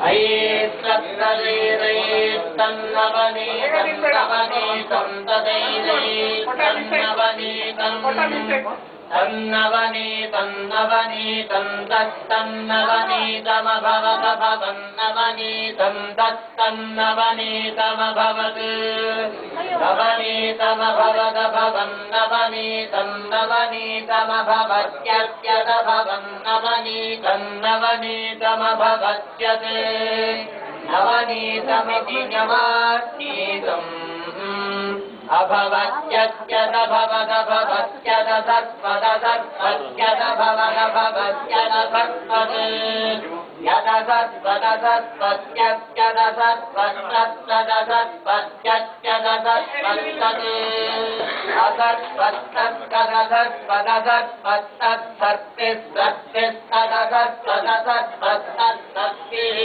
तन्नवनीतं तस्तन्नवनीतमभवत भवन्नवनीतं तस्तन्नवनीतमभवत् नवनीतमभवत भवन्नवनीतं नवनीतमभवत्यत्यत भवन्नवनीतं नवनीतमभवत्यत् नवनीतमिति नवानीतम् अभवत्यत्यत भवद भवत्यत सत्पद सत्पत्यत भवद भवत्यत सत्पद यद सत्पद सत्पत्यत्यत सत्पत्तद सत्पत्यत्यत सत्पत्तत् असत्पत्तत्कद सत्पद सत्पत्तत् सत्तिस्तत्तिस्तद सत्पद सत्पत्तत् सत्तिः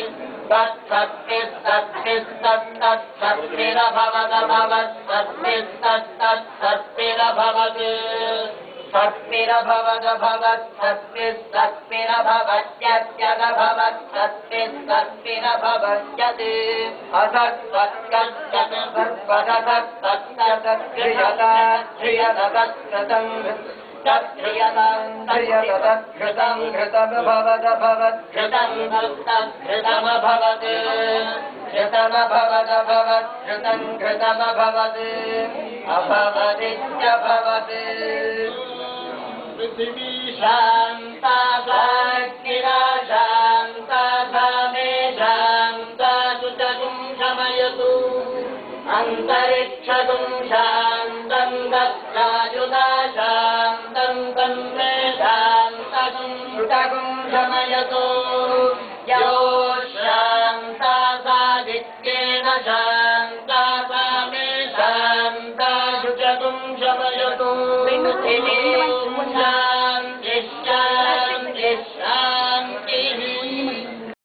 सत्तिस्तत्तिस्तत्तिरभवद भवत् सत्तिस्तत्तिरभवत् सत्तिरभवद भवत् सत्तिस्तत्तिरभवत्यत्यद भवत् सत्तिस्तत्तिरभवत्यत् असत्पत्तत् सत्पदसत्पत्तत्क्रियता क्रियतत्कृतं तत्क्रियतां घृतमभवद भवत् घृतं तत्तत्घृतमभवत् घृतमभवद भवत् घृतं घृतमभवत् अभवदित्यभवत् पृथिवी शान्ता साग्निराशान्ता धामे शान्ता सुतगुं शमयतु अन्तरिक्षगुं शान्तं दत्तायुधा शान्तं तन्मे शान्तगुं सुतगुं शमयतु यो शान्ता सादित्येन शान्ता सा मे शान्ता सुतगुं शमयतु